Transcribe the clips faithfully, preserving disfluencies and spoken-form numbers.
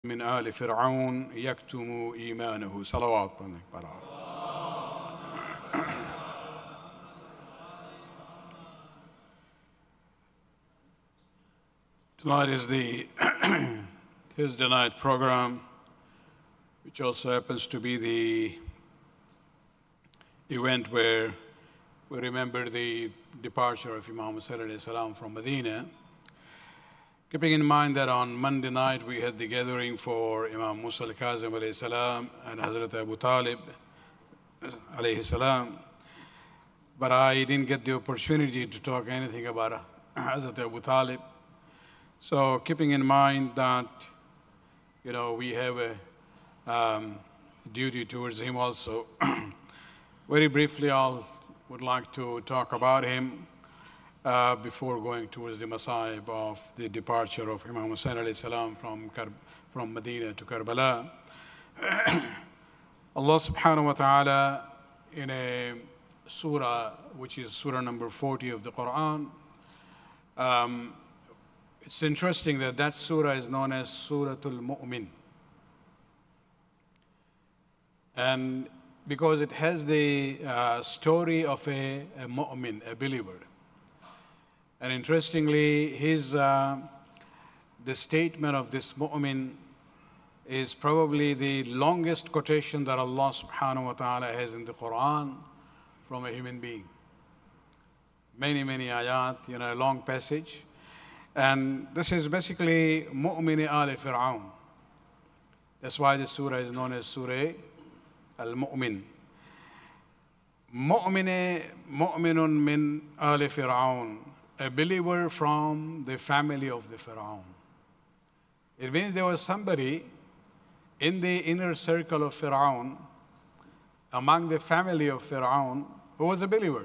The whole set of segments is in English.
من آل فرعون يكتم إيمانه صلوات Brar. Tonight is the Thursday night program, which also happens to be the event where we remember the departure of Imam Ali from Medina. Keeping in mind that on Monday night we had the gathering for Imam Musa al-Kazim alayhi salam and Hazrat Abu Talib alayhi salam, but I didn't get the opportunity to talk anything about Hazrat Abu Talib. So keeping in mind that, you know, we have a um, duty towards him also, very briefly I would like to talk about him Uh, before going towards the masa'ib of the departure of Imam Hussain alayhi salam from, from Medina to Karbala. Allah subhanahu wa ta'ala in a surah, which is surah number forty of the Quran, um, it's interesting that that surah is known as Suratul Mu'min. And because it has the uh, story of a, a mu'min, a believer. And interestingly, his, uh, the statement of this mu'min is probably the longest quotation that Allah subhanahu wa ta'ala has in the Quran from a human being. Many, many ayat, you know, a long passage. And this is basically Mu'mini Ali Fir'aun. That's why the surah is known as Surah al-Mu'min. Mu'mini, mu'minun min Ali Fir'aun. A believer from the family of the Pharaoh. It means there was somebody in the inner circle of Pharaoh, among the family of Pharaoh, who was a believer.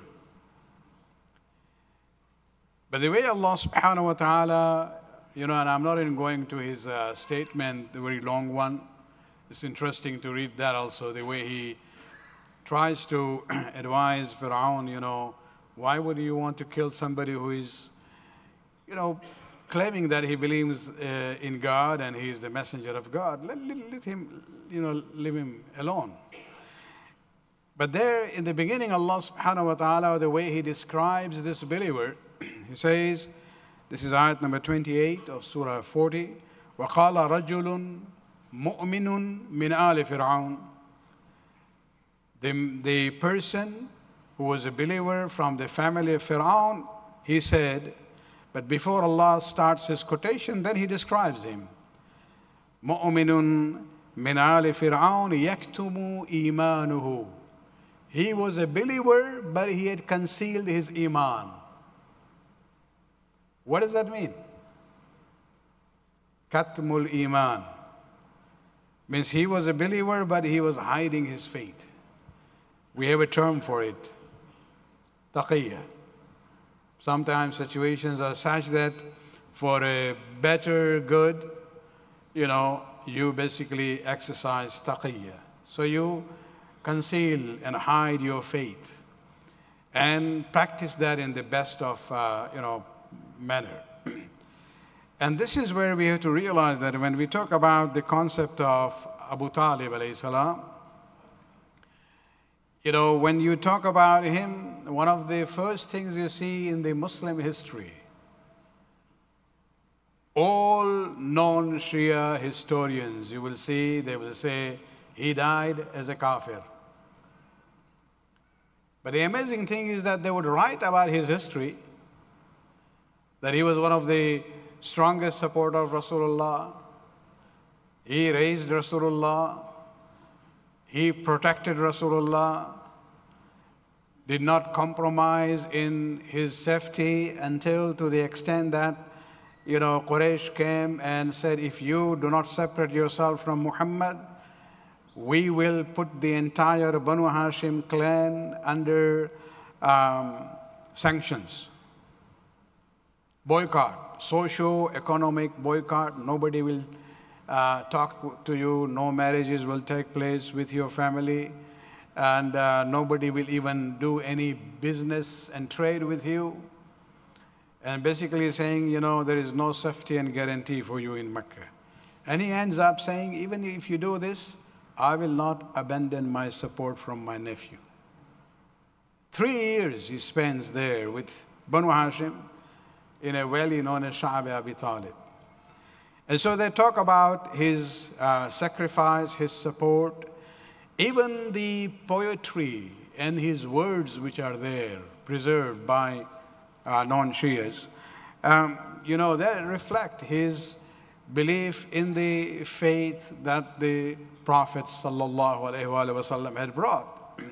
But the way Allah subhanahu wa ta'ala, you know, and I'm not even going to his uh, statement, the very long one. It's interesting to read that also, the way he tries to advise Pharaoh, you know, why would you want to kill somebody who is, you know, claiming that he believes uh, in God and he is the messenger of God? Let, let, let him, you know, leave him alone. But there in the beginning, Allah subhanahu wa ta'ala, the way he describes this believer, he says, this is ayat number twenty-eight of Surah forty, وَقَالَ رَجُلٌ مُؤْمِنٌ مِنْ آلِ فِرْعَوْنَ. The, the person who was a believer from the family of Pharaoh, he said, but before Allah starts his quotation, then he describes him. مُؤْمِنٌ مِنْ آلِ فِرْعَوْنَ يَكْتُمُ إِيمَانُهُ. He was a believer, but he had concealed his iman. What does that mean? Katmul iman. Means he was a believer, but he was hiding his faith. We have a term for it. Taqiyya. Sometimes situations are such that for a better good, you know, you basically exercise taqiyya. So you conceal and hide your faith and practice that in the best of, uh, you know, manner. And this is where we have to realize that when we talk about the concept of Abu Talib alayhi salam, you know, when you talk about him, one of the first things you see in the Muslim history, all non-Shia historians, you will see, they will say, he died as a kafir. But the amazing thing is that they would write about his history, that he was one of the strongest supporters of Rasulullah. He raised Rasulullah. He protected Rasulullah, did not compromise in his safety until to the extent that, you know, Quraysh came and said, if you do not separate yourself from Muhammad, we will put the entire Banu Hashim clan under um, sanctions. Boycott, socio-economic boycott, nobody will Uh, talk to you, no marriages will take place with your family, and uh, nobody will even do any business and trade with you. And basically saying, you know, there is no safety and guarantee for you in Mecca. And he ends up saying, even if you do this, I will not abandon my support from my nephew. Three years he spends there with Banu Hashim in a valley known as Abu Talib. And so they talk about his uh, sacrifice, his support, even the poetry and his words which are there, preserved by uh, non-Shias, um, you know, they reflect his belief in the faith that the Prophet sallallahu alaihi wasallam had brought.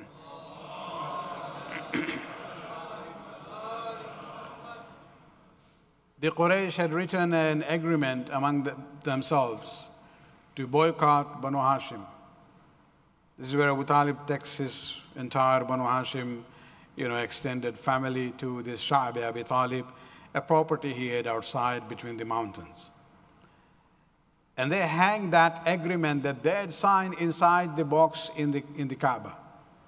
The Quraysh had written an agreement among the, themselves to boycott Banu Hashim. This is where Abu Talib takes his entire Banu Hashim, you know, extended family to this Sha'bi Abi Talib, a property he had outside between the mountains. And they hang that agreement that they had signed inside the box in the, in the Kaaba.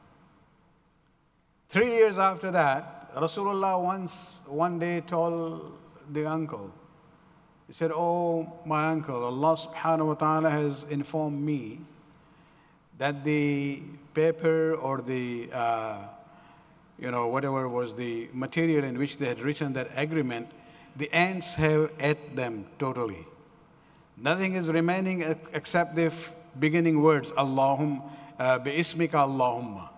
Three years after that, Rasulullah once, one day told the uncle, he said, "Oh, my uncle, Allah subhanahu wa ta'ala has informed me that the paper or the, uh, you know, whatever was the material in which they had written that agreement, the ants have ate them totally. Nothing is remaining except the beginning words, Allahumma, uh, bi-ismika Allahumma."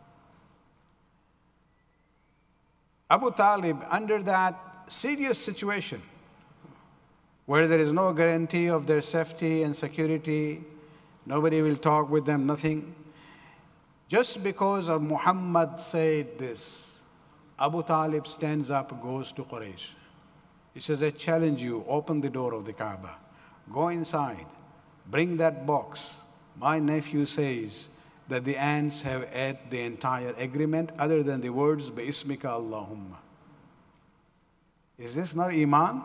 Abu Talib, under that serious situation, where there is no guarantee of their safety and security, nobody will talk with them, nothing. Just because of Muhammad said this, Abu Talib stands up, goes to Quraysh. He says, "I challenge you, open the door of the Kaaba. Go inside, bring that box. My nephew says that the ants have ate the entire agreement other than the words, Bi-ismika Allahumma." Is this not Iman?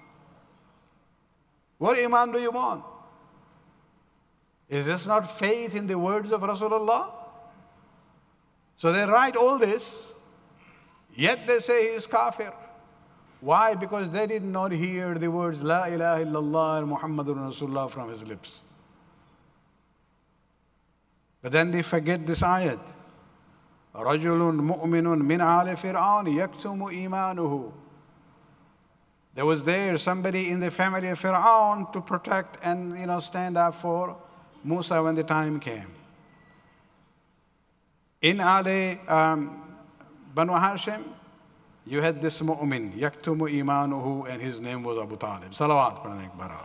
What Iman do you want? Is this not faith in the words of Rasulullah? So they write all this, yet they say he is kafir. Why? Because they did not hear the words La ilaha illallah and Muhammadur Rasulullah from his lips. But then they forget this ayat. رَجُلٌ مُؤْمِنٌ مِنْ عَالِ فِرْعَوْنِ يَكْتُمُ إِيمَانُهُ. There was there somebody in the family of Fir'aun to protect and, you know, stand up for Musa when the time came. In Ali um, Banu Hashim, you had this mu'min, yaktumu imanuhu, and his name was Abu Talib. Salawat padanek bara.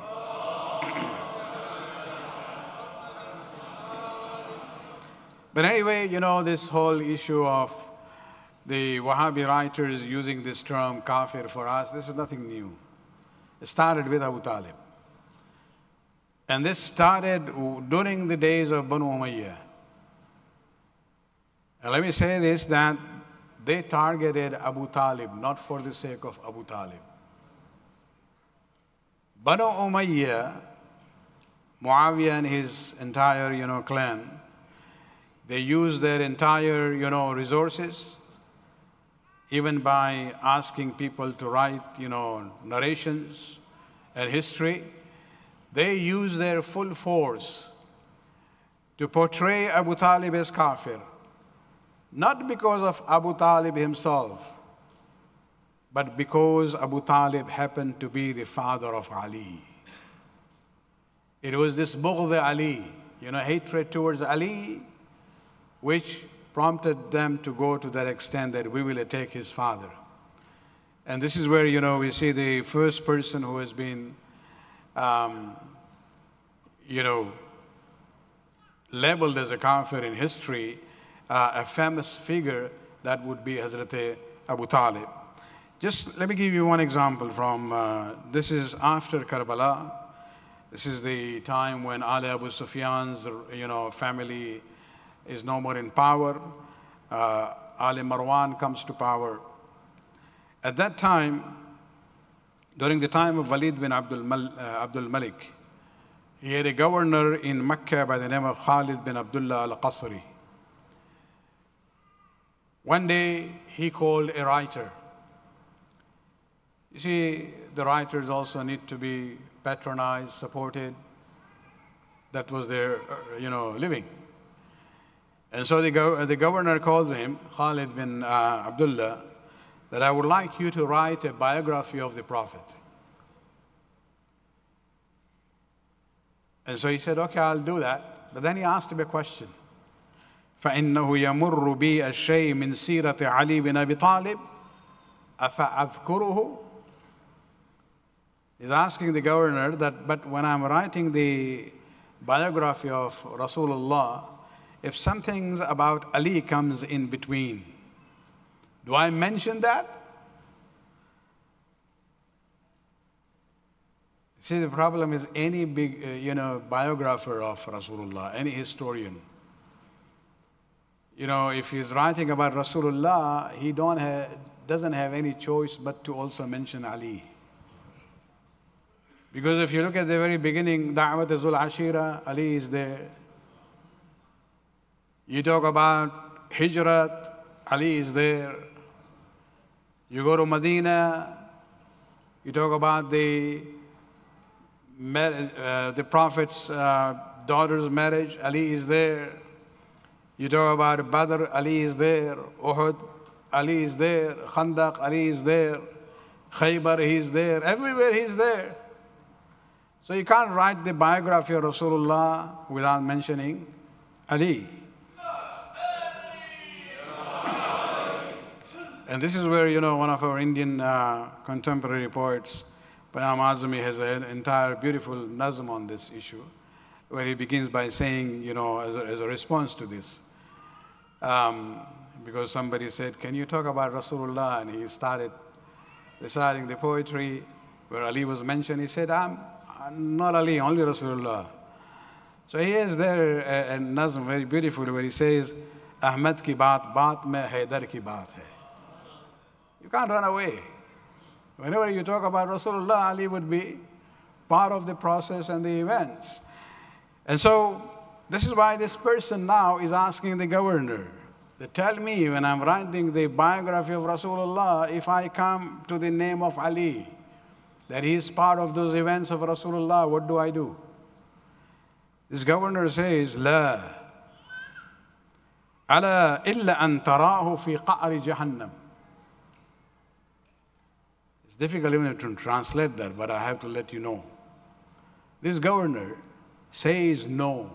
But anyway, you know, this whole issue of the Wahhabi writers using this term kafir for us, this is nothing new. It started with Abu Talib. And this started during the days of Banu Umayyad. And let me say this, that they targeted Abu Talib not for the sake of Abu Talib. Banu Umayyah, Muawiyah and his entire, you know, clan, they used their entire, you know, resources, even by asking people to write, you know, narrations and history. They used their full force to portray Abu Talib as kafir. Not because of Abu Talib himself, but because Abu Talib happened to be the father of Ali. It was this bughd Ali, you know, hatred towards Ali, which prompted them to go to that extent that we will attack his father. And this is where, you know, we see the first person who has been, um, you know, labeled as a kafir in history, uh, a famous figure, that would be Hazrat Abu Talib. Just let me give you one example from, uh, this is after Karbala. This is the time when Ali Abu Sufyan's, you know, family is no more in power. Uh, Ali Marwan comes to power. At that time, during the time of Khalid bin Abdul Mal, uh, Abdul Malik, he had a governor in Mecca by the name of Khalid bin Abdullah al-Qasri. One day, he called a writer. You see, the writers also need to be patronized, supported. That was their, uh, you know, living. And so the, go the governor called him, Khalid bin uh, Abdullah, that I would like you to write a biography of the Prophet. And so he said, okay, I'll do that. But then he asked him a question. فَإِنَّهُ يَمُرُّ بِي الشَّيْء مِنْ سِيرَةِ عَلِي بِنْ أَبِي طَالِبٍ أَفَأَذْكُرُهُ. He's asking the governor that, but when I'm writing the biography of Rasulullah, if something about Ali comes in between, do I mention that? See, the problem is any big, uh, you know, biographer of Rasulullah, any historian, you know, if he's writing about Rasulullah, he don't have, doesn't have any choice but to also mention Ali. Because if you look at the very beginning, Da'wat Zul Ashira, Ali is there. You talk about Hijrat, Ali is there. You go to Medina, you talk about the, uh, the Prophet's uh, daughter's marriage, Ali is there. You talk about Badr, Ali is there. Uhud, Ali is there. Khandaq, Ali is there. Khaybar, he is there. Everywhere he is there. So you can't write the biography of Rasulullah without mentioning Ali. And this is where, you know, one of our Indian uh, contemporary poets, Payam Azami, has an entire beautiful nazm on this issue, where he begins by saying, you know, as a, as a response to this, um, because somebody said, can you talk about Rasulullah? And he started reciting the poetry where Ali was mentioned. He said, I'm not Ali, only Rasulullah. So he has there a, a nazm very beautiful where he says, Ahmad ki baat, baat mein Haidar ki baat hai. You can't run away. Whenever you talk about Rasulullah, Ali would be part of the process and the events. And so this is why this person now is asking the governor, that tell me when I'm writing the biography of Rasulullah, if I come to the name of Ali, that he is part of those events of Rasulullah, what do I do? This governor says, La, ala illa an tarahu fi qa'ri jahannam. It's difficult even to translate that, but I have to let you know. This governor says no.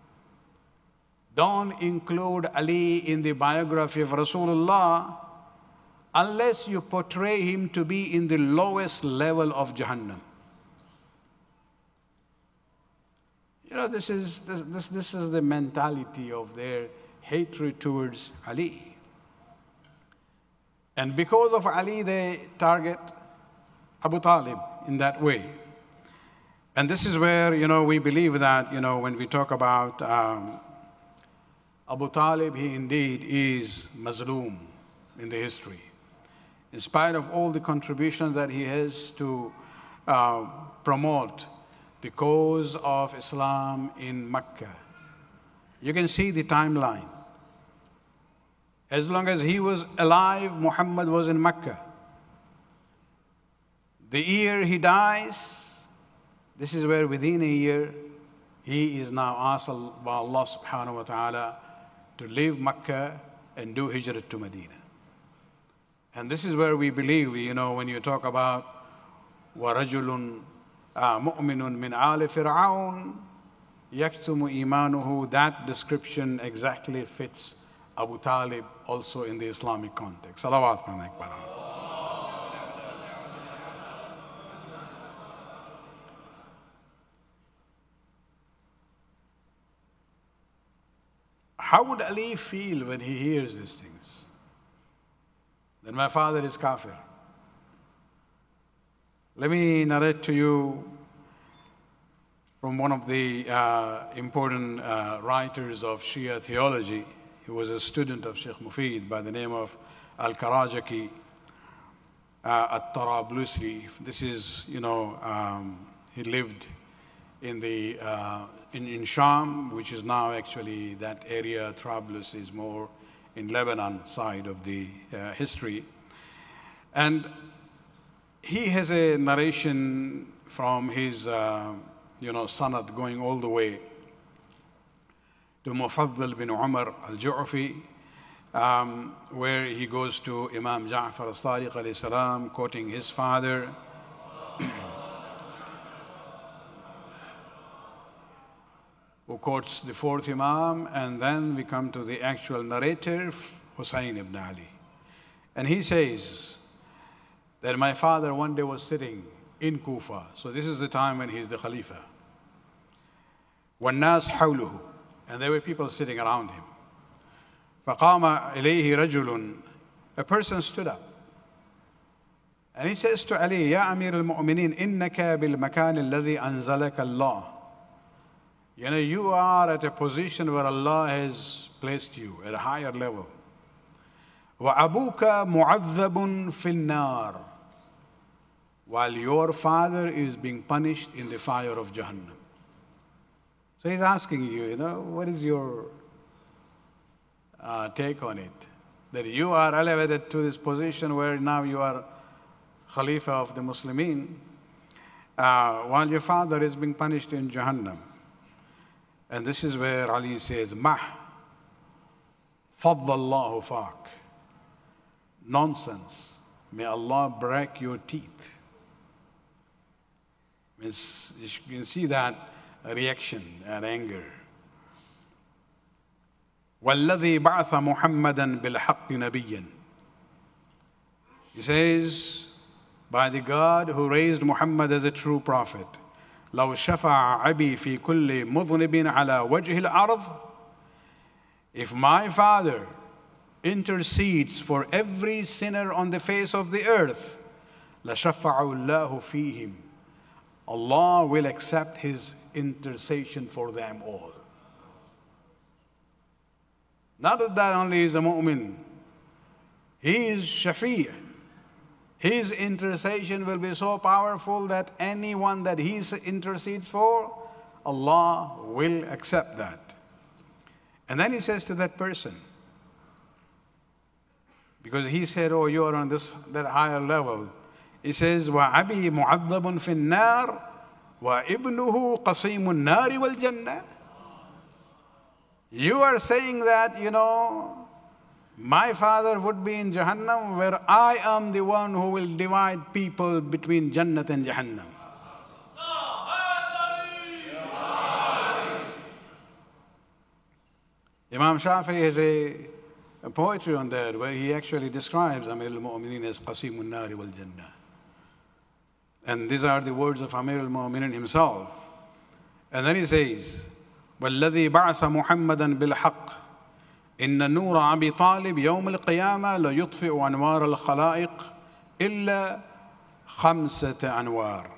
Don't include Ali in the biography of Rasulullah unless you portray him to be in the lowest level of Jahannam. You know, this is, this, this, this is the mentality of their hatred towards Ali. And because of Ali, they target Abu Talib in that way. And this is where, you know, we believe that, you know, when we talk about um, Abu Talib, he indeed is Mazloom in the history. In spite of all the contributions that he has to uh, promote the cause of Islam in Mecca, you can see the timeline. As long as he was alive, Muhammad was in Mecca. The year he dies, this is where within a year, he is now asked by Allah subhanahu wa ta'ala to leave Mecca and do hijrah to Medina. And this is where we believe, you know, when you talk about وَرَجُلٌ مُؤْمِنٌ مِنْ آلِ فِرْعَوْنَ يَكْتُمُ إِيمَانُهُ, that description exactly fits Abu Talib also in the Islamic context. Salawat. How would Ali feel when he hears these things? Then my father is kafir. Let me narrate to you from one of the uh, important uh, writers of Shia theology. He was a student of Sheikh Mufid by the name of al-Karajaki uh, at-Tarablusi. This is, you know, um, he lived in the uh, in, in Sham, which is now actually that area. Trablus is more in Lebanon side of the uh, history. And he has a narration from his, uh, you know, sanad going all the way to Mufaddal bin Umar al-Ju'fi, um, where he goes to Imam Ja'far as-Sadiq alayhi salam, quoting his father. Who quotes the fourth Imam, and then we come to the actual narrator, Hussein ibn Ali. And he says that my father one day was sitting in Kufa. So this is the time when he's the Khalifa. وَالنَّاسْ حَوْلُهُ, and there were people sitting around him. فَقَامَ إِلَيْهِ رَجُلٌ, a person stood up. And he says to Ali, يَا أَمِيرُ الْمُؤْمِنِينَ إِنَّكَ بِالْمَكَانِ الَّذِي أَنزَلَكَ اللَّهُ. You know, you are at a position where Allah has placed you at a higher level. وَأَبُوكَ مُعَذَّبٌ فِي النَّارِ, while your father is being punished in the fire of Jahannam. So he's asking you, you know, what is your uh, take on it? That you are elevated to this position where now you are Khalifa of the Muslimin, uh, while your father is being punished in Jahannam. And this is where Ali says, Mah, faddallahu faq. Nonsense. May Allah break your teeth. Means you can see that reaction and anger. وَالَّذِي بَعْثَ مُحَمَّدًا بِالْحَقِّ نَبِيًّا. He says, by the God who raised Muhammad as a true prophet, لو شفع أبي في كل مذنب على وجه الأرض. If my father intercedes for every sinner on the face of the earth, لشفع الله فيهم. Allah will accept his intercession for them all. Not that that only is a mu'min. He is shafi'. His intercession will be so powerful that anyone that he intercedes for, Allah will accept that. And then he says to that person, because he said, oh, you are on this that higher level. He says, وَعَبِي مُعَذَّبٌ فِي النَّارِ وَإِبْنُهُ قَصِيمُ النَّارِ وَالْجَنَّةِ. You are saying that, you know, my father would be in Jahannam, where I am the one who will divide people between Jannat and Jahannam. Imam Shafi has a, a poetry on that where he actually describes Amirul Mu'mineen as Qasimun Nari wal Jannah. And these are the words of Amirul Mu'mineen himself. And then he says, وَالَّذِي بَعْثَ مُحَمَّدًا بِالْحَقِّ إن نور أبي طالب يوم القيامة لا يطفئ أنوار الخلائق إلا خمسة أنوار.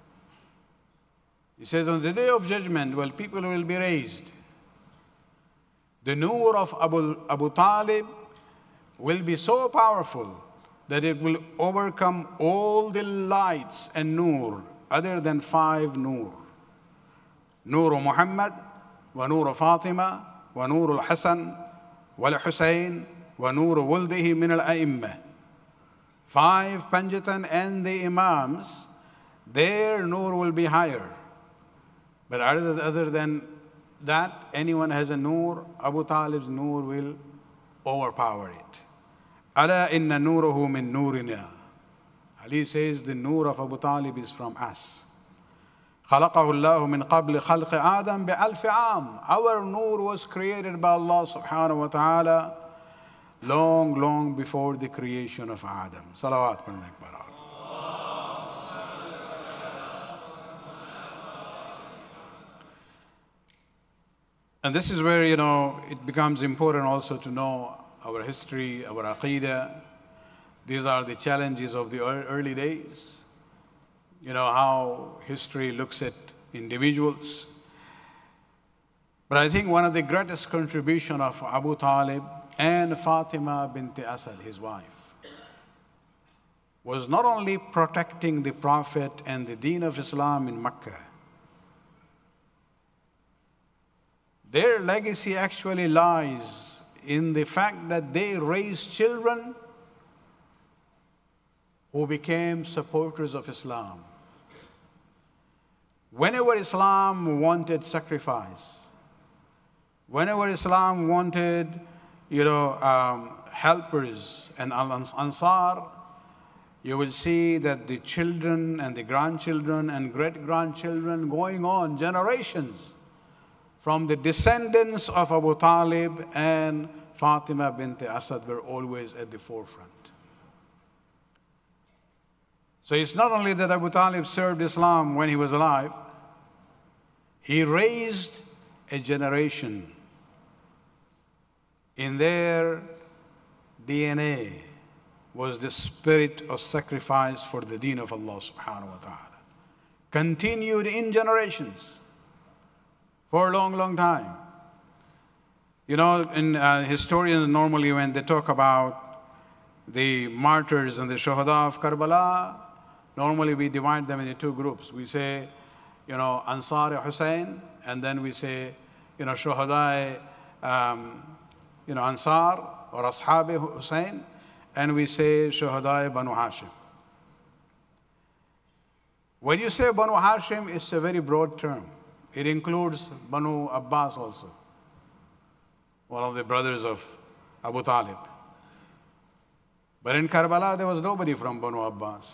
He says on the day of judgment, well, people will be raised. The nur of Abu, Abu Talib will be so powerful that it will overcome all the lights and nur other than five nur. Nur Muhammad, wa nur Fatima, wa nur al-Hasan, وَالْحُسَيْنِ وَنُورُ وُلْدِهِ مِنَ الْأَئِمَّةِ. Five Panjatan and the Imams, their nur will be higher. But other, other than that, anyone has a nur, Abu Talib's nur will overpower it. أَلَا إِنَّ نُورُهُ مِن نُورِنَا. Ali says the nur of Abu Talib is from us. خلقه الله من قبل خلق آدم بألف عام. Our nur was created by Allah subhanahu wa ta'ala long, long before the creation of Adam. Salawat. And this is where, you know, it becomes important also to know our history, our aqidah. These are the challenges of the early days. You know, how history looks at individuals. But I think one of the greatest contributions of Abu Talib and Fatima bint Asad, his wife, was not only protecting the Prophet and the deen of Islam in Mecca. Their legacy actually lies in the fact that they raised children who became supporters of Islam. Whenever Islam wanted sacrifice, Whenever Islam wanted, you know, um, helpers and Ansar, you will see that the children and the grandchildren and great-grandchildren going on generations from the descendants of Abu Talib and Fatima bint Asad were always at the forefront. So it's not only that Abu Talib served Islam when he was alive, he raised a generation. In their D N A was the spirit of sacrifice for the deen of Allah subhanahu wa ta'ala. Continued in generations for a long, long time. You know, in, uh, historians normally when they talk about the martyrs and the shuhada of Karbala, normally we divide them into two groups. We say, you know, Ansar Hussein, and then we say, you know, shuhada, um, you know, Ansar or Ashab Hussein, and we say shuhada Banu Hashim. When you say Banu Hashim, it's a very broad term. It includes Banu Abbas also, one of the brothers of Abu Talib. But in Karbala, there was nobody from Banu Abbas.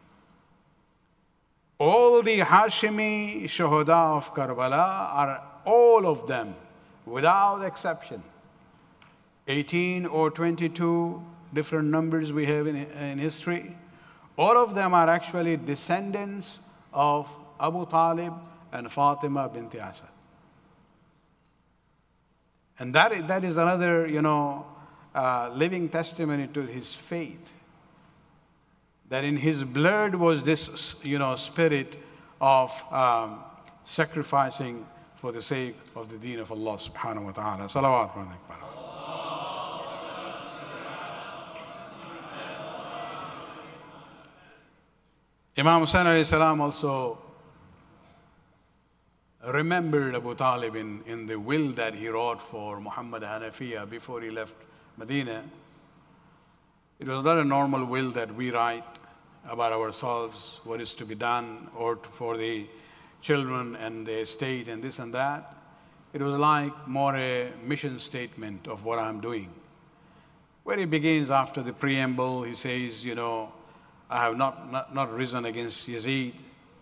All the Hashimi shuhada of Karbala are all of them, without exception. eighteen or twenty-two different numbers we have in, in history. All of them are actually descendants of Abu Talib and Fatima bint Asad. And that, that is another, you know, uh, living testimony to his faith. That in his blood was this, you know, spirit of um, sacrificing for the sake of the deen of Allah subhanahu wa ta'ala. Salawat wa akbar. Imam Hussain alayhi salam also remembered Abu Talib in, in the will that he wrote for Muhammad Hanafiya before he left Medina. It was not a normal will that we write about ourselves, what is to be done, or to, for the children and the estate and this and that. It was like more a mission statement of what I'm doing. Where he begins after the preamble, he says, you know, I have not, not, not risen against Yazid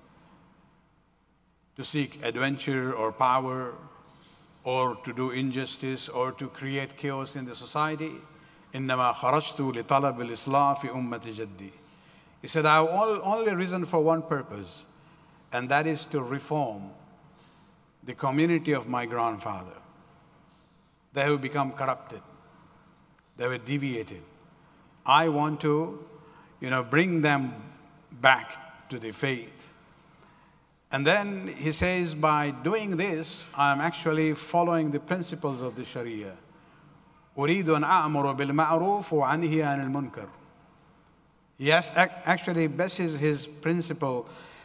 to seek adventure or power or to do injustice or to create chaos in the society. إِنَّمَا خَرَجْتُ لِطَلَبِ الْإِصْلَاحِ فِي أُمَّةِ جَدِّي. He said, I have only risen for one purpose, and that is to reform the community of my grandfather. They have become corrupted. They were deviated. I want to, you know, bring them back to the faith. And then he says, by doing this, I am actually following the principles of the Sharia. أريد أن أأمر بالمعروف وأنهي عن المنكر. Yes, actually bases his principle,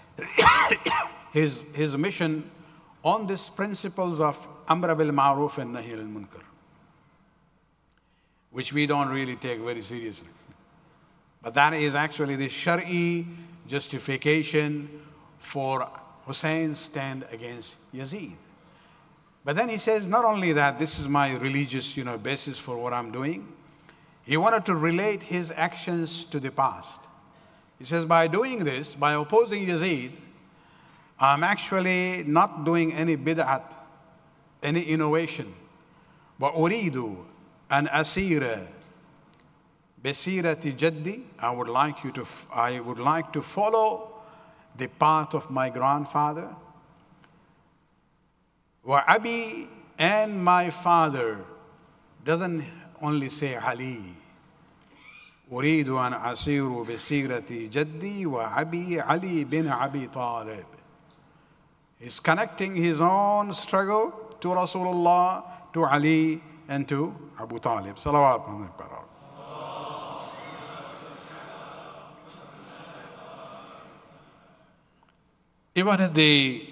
his, his mission on these principles of Amr bil Ma'ruf and Nahi al Munkar, which we don't really take very seriously. But that is actually the Shari'i justification for Hussein's stand against Yazid. But then he says, not only that, this is my religious, you know, basis for what I'm doing. He wanted to relate his actions to the past. He says, by doing this, by opposing Yazid, I'm actually not doing any bid'at, any innovation. But uridu an asira besirati jaddi. I would like you to, I would like to follow the path of my grandfather. Wa abi, and my father. Doesn't only say Ali. أريد أن أسير بسيرة جدي وأبي علي bin Abi Talib. He's connecting his own struggle to Rasulullah, to Ali, and to Abu Talib. Salawat. Even in the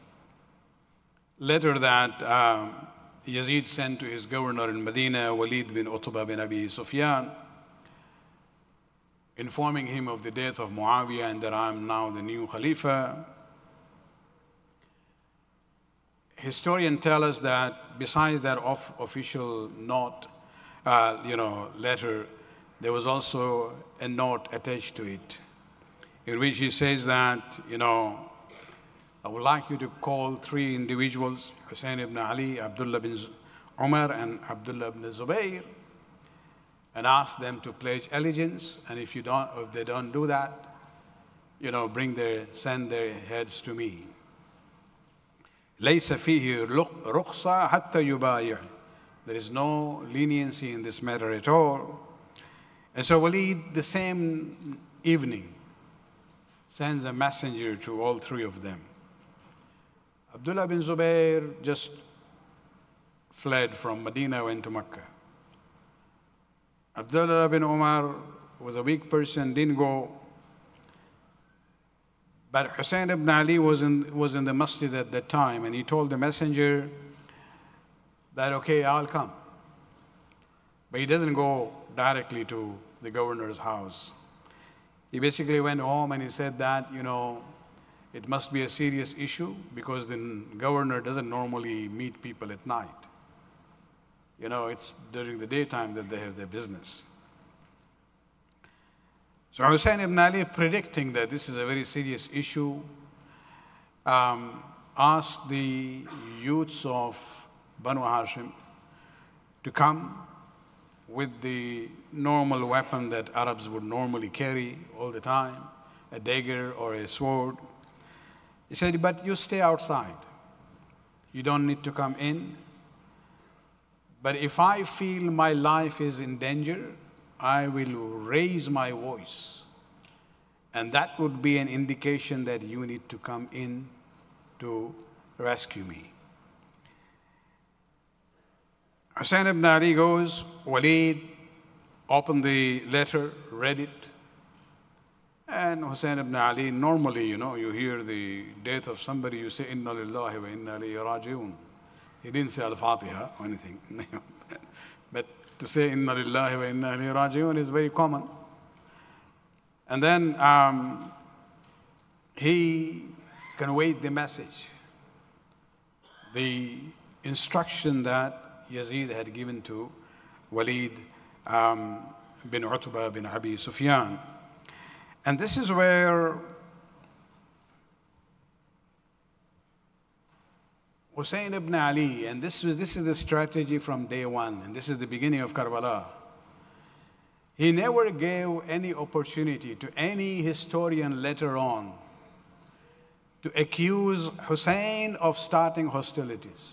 letter that um, Yazid sent to his governor in Medina, Walid bin Utbah bin Abi Sufyan, informing him of the death of Muawiyah and that I'm now the new Khalifa, historians tell us that besides that off official note, uh, you know, letter, there was also a note attached to it, in which he says that, you know, I would like you to call three individuals, Hussein ibn Ali, Abdullah bin Umar, and Abdullah ibn Zubayr, and ask them to pledge allegiance. And if you don't, if they don't do that, you know, bring their, send their heads to me. ليس فيه رخصة حتى يبايع. There is no leniency in this matter at all. And so Walid, the same evening, sends a messenger to all three of them. Abdullah bin Zubayr just fled from Medina, went to Mecca. Abdullah bin Umar was a weak person, didn't go. But Hussein ibn Ali was in, was in the masjid at that time, and he told the messenger that, okay, I'll come. But he doesn't go directly to the governor's house. He basically went home and he said that, you know, it must be a serious issue because the governor doesn't normally meet people at night. You know, it's during the daytime that they have their business. So Hussein ibn Ali, predicting that this is a very serious issue, um, asked the youths of Banu Hashim to come with the normal weapon that Arabs would normally carry all the time, a dagger or a sword. He said, but you stay outside. You don't need to come in. But if I feel my life is in danger, I will raise my voice. And that would be an indication that you need to come in to rescue me. Hussein ibn Ali goes, Walid opened the letter, read it. And Hussein ibn Ali, normally, you know, you hear the death of somebody, you say, Inna lillahi wa inna ilayhi raji'un. He didn't say al-Fatiha or anything. But to say Inna lillahi wa inna ilayhi raji'un is very common. And then um, he conveyed the message, the instruction that Yazid had given to Walid um, bin Utbah bin Abi Sufyan. And this is where Hussein ibn Ali, and this, was, this is the strategy from day one, and this is the beginning of Karbala. He never gave any opportunity to any historian later on to accuse Hussein of starting hostilities.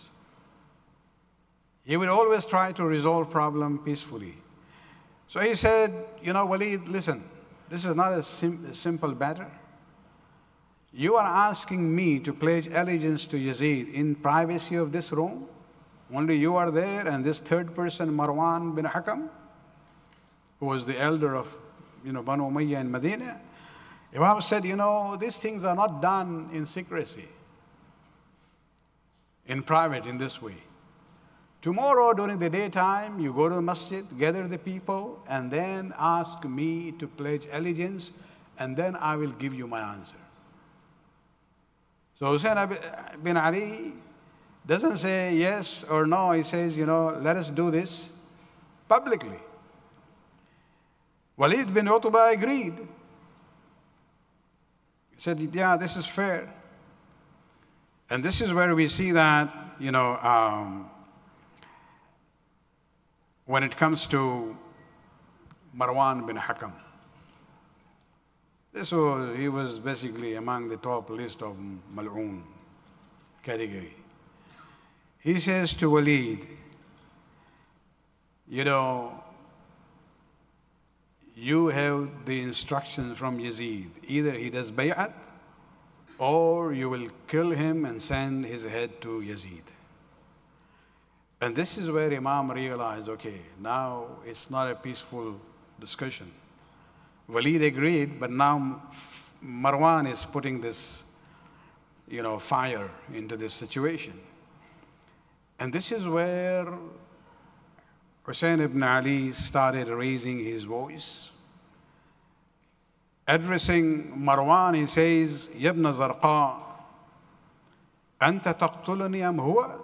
He would always try to resolve problem peacefully. So he said, you know, Walid, listen, this is not a, sim a simple matter. You are asking me to pledge allegiance to Yazid in privacy of this room. Only you are there, and this third person, Marwan bin Hakam, who was the elder of, you know, Banu Umayyad in Medina. Imam said, you know, these things are not done in secrecy, in private, in this way. Tomorrow during the daytime, you go to the masjid, gather the people, and then ask me to pledge allegiance, and then I will give you my answer. So Hussein bin Ali doesn't say yes or no. He says, you know, let us do this publicly. Walid bin Utbah agreed. He said, yeah, this is fair. And this is where we see that, you know, um, when it comes to Marwan bin Hakam, this was, he was basically among the top list of Mal'oon category. He says to Walid, you know, you have the instructions from Yazid. Either he does bay'at, or you will kill him and send his head to Yazid. And this is where Imam realized, okay, now it's not a peaceful discussion. Walid agreed, but now Marwan is putting this, you know, fire into this situation. And this is where Hussein ibn Ali started raising his voice. Addressing Marwan, he says, Yabna Zarqa, أنت تقتلني أم هو?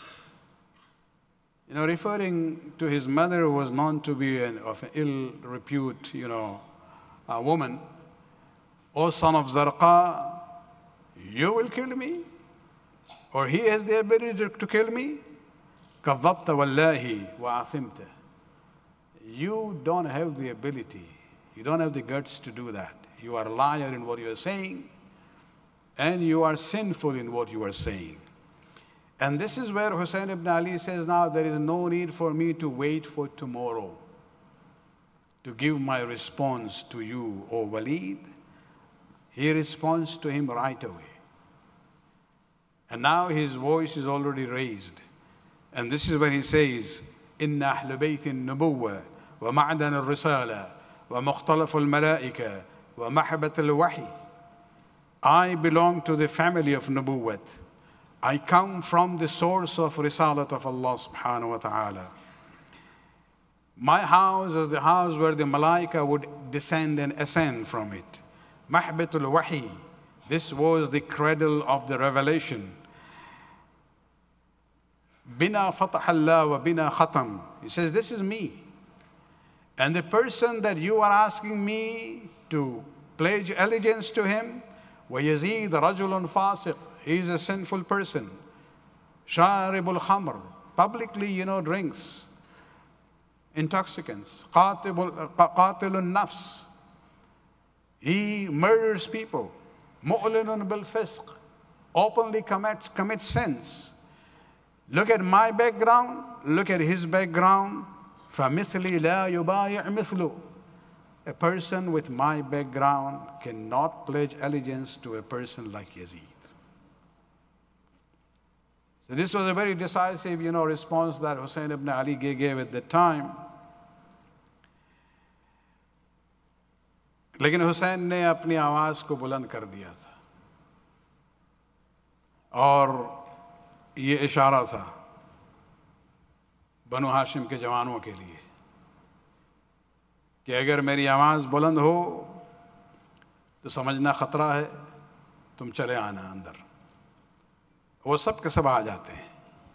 You know, referring to his mother, who was known to be an, of ill repute, you know, a woman. O son of Zarqa, you will kill me? Or he has the ability to, to kill me? كذبت والله وعثمت. You don't have the ability. You don't have the guts to do that. You are a liar in what you are saying, and you are sinful in what you are saying. And this is where Hussein ibn Ali says, now there is no need for me to wait for tomorrow to give my response to you, O Walid. He responds to him right away. And now his voice is already raised. And this is when he says, إِنَّ أَهْلَ بَيْتِ النُّبُوَّةِ وَمَعْدَنَ الرِّسَالَةِ وَمُخْتَلَفُ الْمَلَائِكَةِ وَمَحْبَةَ الْوَحِيِ. I belong to the family of Nubuwwat. I come from the source of Risalat of Allah subhanahu wa ta'ala. My house is the house where the Malaika would descend and ascend from it. Mahbatul Wahi. This was the cradle of the revelation. Bina fatah Allah wa bina khatam. He says, this is me. And the person that you are asking me to pledge allegiance to him, وَيَزِيدَ رَجُلٌ فَاسِقٌ. He is a sinful person. Sharibul khamr. Publicly, you know, drinks. Intoxicants. Qatilun nafs. He murders people. Mu'linun bil fisq. Openly commits, commits sins. Look at my background. Look at his background. فَمِثْلِي لَا يُبَايِعْ مِثْلُ. A person with my background cannot pledge allegiance to a person like Yazid. So this was a very decisive, you know, response that Hussein ibn Ali gave at the time. लेकिन हुसैन ने अपनी आवाज़ को बुलंद कर दिया था और ये इशारा था बनु हाशिम के जवानों के लिए कि अगर मेरी आवाज़ बुलंद हो तो समझना ख़तरा है, तुम चले आना अंदर। वो सब के सब आ जाते हैं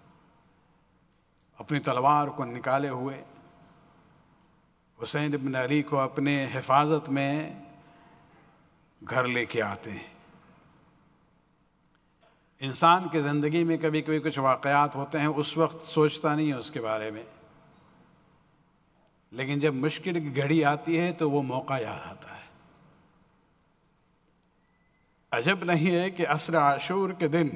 अपनी तलवार को निकाले हुए। हुसैन इब्न अली को अपने हिफाजत में घर लेके आते हैं। इंसान की ज़िंदगी में कभी कभी कुछ वाक़यात होते हैं, उस वक्त सोचता नहीं है उसके बारे में, लेकिन जब मुश्किल की घड़ी आती है तो वो मौका याद आता है। अजब नहीं है कि असर आशूर के दिन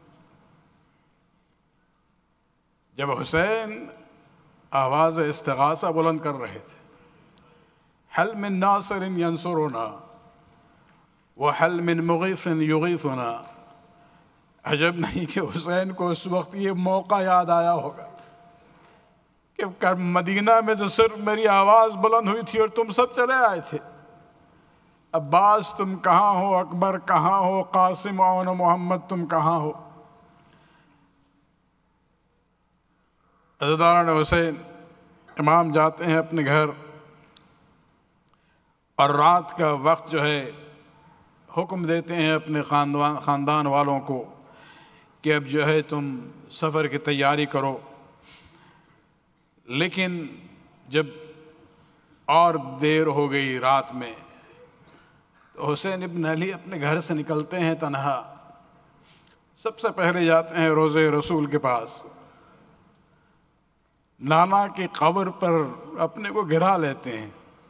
जब हुसैन आवाज़ इस्तिग़ासा बुलंद कर रहे थे, हल मिन नासिरिन यंसुरुना व हल मिन मुगीसिन युगीसुना, अजब नहीं कि हुसैन को उस वक्त ये मौका याद आया होगा कि कर मदीना में तो सिर्फ मेरी आवाज़ बुलंद हुई थी और तुम सब चले आए थे। अब्बास तुम कहाँ हो, अकबर कहाँ हो, कासिम और मोहम्मद तुम कहाँ हो। अज़दारान हुसैन इमाम जाते हैं अपने घर और रात का वक्त जो है हुक्म देते हैं अपने ख़ानदान ख़ानदान वालों को कि अब जो है तुम सफ़र की तैयारी करो। लेकिन जब और देर हो गई रात में तो हुसैन इब्न अली अपने घर से निकलते हैं तन्हा। सबसे पहले जाते हैं रोज़े रसूल के पास, नाना की कब्र पर अपने को गिरा लेते हैं,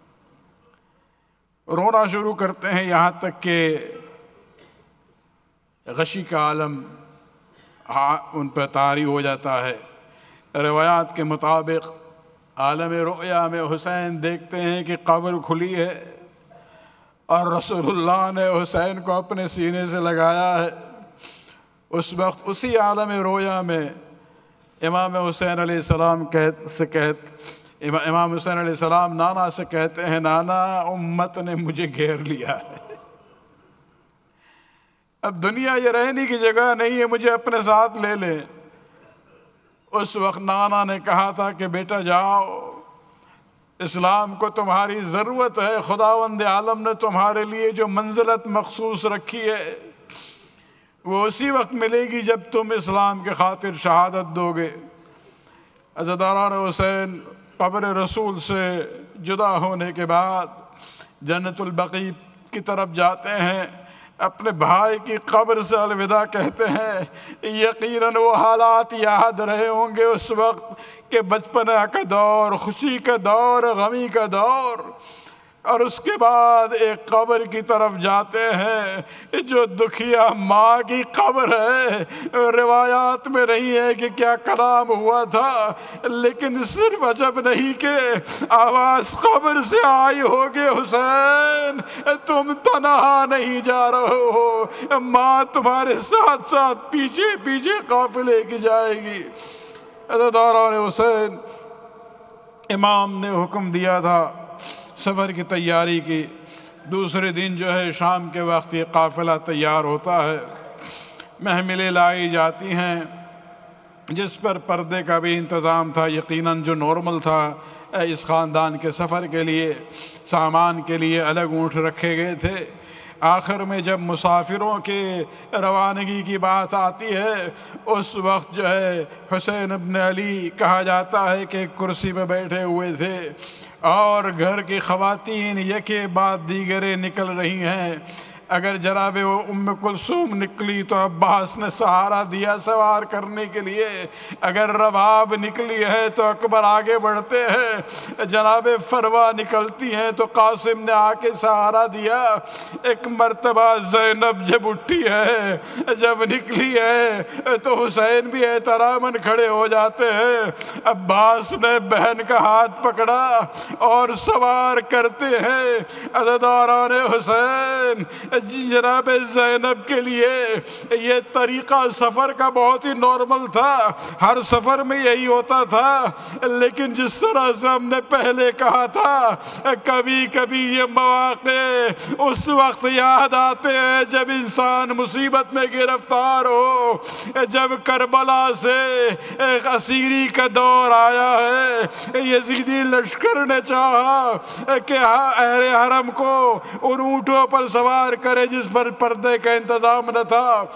रोना शुरू करते हैं, यहाँ तक कि गशी का आलम हाँ उन पर तारी हो जाता है। रिवायात के मुताबिक आलम रुया में हुसैन देखते हैं कि कब्र खुली है और रसूलुल्लाह ने हुसैन को अपने सीने से लगाया है। उस वक्त उसी आलम रोया में इमाम हुसैन अलैहिस्सलाम कह से कह इमाम हुसैन अलैहिस्सलाम नाना से कहते हैं, नाना उम्मत ने मुझे घेर लिया है, अब दुनिया ये रहने की जगह नहीं है, मुझे अपने साथ ले ले। उस वक्त नाना ने कहा था कि बेटा जाओ, इस्लाम को तुम्हारी ज़रूरत है, खुदावंद आलम ने तुम्हारे लिए जो मंजिलत मखसूस रखी है وہ اسی وقت ملے گی جب تم اسلام کے خاطر شہادت دو گے۔ عزاداران حسین قبر رسول سے جدا ہونے کے بعد جنت البقیع کی طرف جاتے ہیں، اپنے بھائی کی قبر سے الوداع کہتے ہیں۔ یقیناً وہ حالات یاد رہے ہوں گے اس وقت کہ بچپنا کا دور، خوشی کا دور، غمی کا دور، اور اس کے بعد ایک قبر کی طرف جاتے ہیں جو دکھیا ماں کی قبر ہے۔ روایات میں نہیں ہے کہ کیا کلام ہوا تھا، لیکن صرف عجب نہیں کہ آواز قبر سے آئی ہوگی، حسین تم تنہا نہیں جا رہے ہو، ماں تمہارے ساتھ ساتھ پیچھے پیچھے قافلے کی جائے گی۔ عزاداران حسین، امام نے حکم دیا تھا سفر کی تیاری کی۔ دوسرے دن جو ہے شام کے وقت یہ قافلہ تیار ہوتا ہے، محملیں لائی جاتی ہیں جس پر پردے کا بھی انتظام تھا، یقیناً جو نارمل تھا اس خاندان کے سفر کے لیے۔ سامان کے لیے الگ اونٹ رکھے گئے تھے۔ آخر میں جب مسافروں کے روانگی کی بات آتی ہے اس وقت جو ہے حسین ابن علی کہا جاتا ہے کہ ایک کرسی پہ بیٹھے ہوئے تھے اور گھر کی خواتین یکے بعد دیگرے نکل رہی ہیں۔ اگر جناب وہ ام کلثوم نکلی تو عباس نے سہارا دیا سوار کرنے کے لیے، اگر رباب نکلی ہے تو اکبر آگے بڑھتے ہیں، جناب فروا نکلتی ہیں تو قاسم نے آ کے سہارا دیا۔ ایک مرتبہ زینب جب اٹھی ہے، جب نکلی ہے تو حسین بھی احتراماً کھڑے ہو جاتے ہیں۔ عباس نے بہن کا ہاتھ پکڑا اور سوار کرتے ہیں۔ عزاداران حسین، جناب زینب کے لیے یہ طریقہ سفر کا بہت ہی نارمل تھا، ہر سفر میں یہی ہوتا تھا، لیکن جس طرح سے ہم نے پہلے کہا تھا کبھی کبھی یہ مواقع اس وقت یاد آتے ہیں جب انسان مصیبت میں گرفتار ہو۔ جب کربلا سے ایک اسیری کا دور آیا ہے، یزیدی لشکر نے چاہا کہ اہل حرم کو ان اونٹوں پر سوار کرے جس پر پردے کا انتظام نہ تھا۔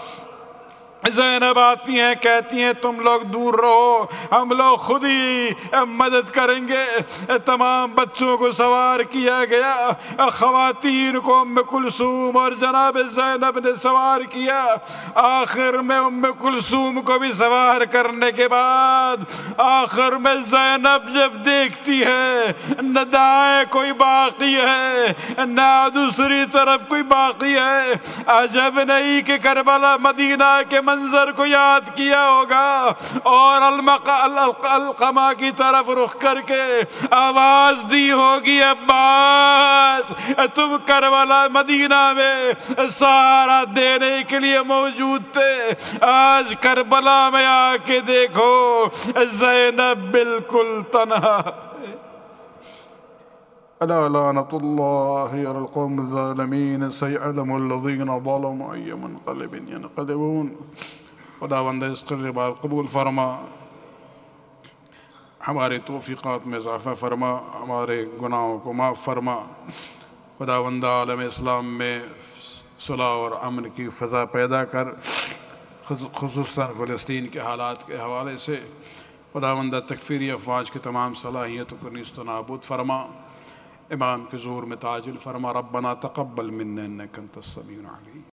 زینب آتی ہیں، کہتی ہیں تم لوگ دور رہو، ہم لوگ خود ہی مدد کریں گے۔ تمام بچوں کو سوار کیا گیا، خواتین کو ام کلثوم اور جناب زینب نے سوار کیا۔ آخر میں ام کلثوم کو بھی سوار کرنے کے بعد آخر میں زینب جب دیکھتی ہے نہ دائیں کوئی باقی ہے نہ دوسری طرف کوئی باقی ہے، عجب نہیں کہ کربلا مدینہ کے منظر کو یاد کیا ہوگا اور القمہ کی طرف رخ کر کے آواز دی ہوگی، عباس تم کربلا مدینہ میں سہارا دینے کے لیے موجود تھے، آج کربلا میں آ کے دیکھو زینب بالکل تنہا۔ الا لعنۃ اللہ علی القوم الظالمین سیعلم الذین ظلموا ای منقلب ینقلبون۔ خداوند اس قربان قبول فرما، ہمارے توفیقات میں اضافہ فرما، ہمارے گناہوں کو معاف فرما۔ خداوند عالم اسلام میں صلح اور امن کی فضا پیدا کر، خصوصاً فلسطین کے حالات کے حوالے سے خداوند تکفیری افواج کی تمام صلاحیتوں کو نیست و نابود فرما۔ امام کے ظہور میں تعجل فرما۔ ربنا تقبل منا انک انت السمیع العلیم۔